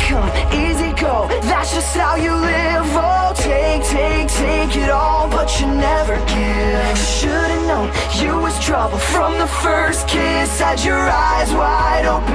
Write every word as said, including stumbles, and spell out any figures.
come, easy go, that's just how you live. Oh, take, take, take it all, but you never give. Should've known you was trouble from the first kiss. Had your eyes wide open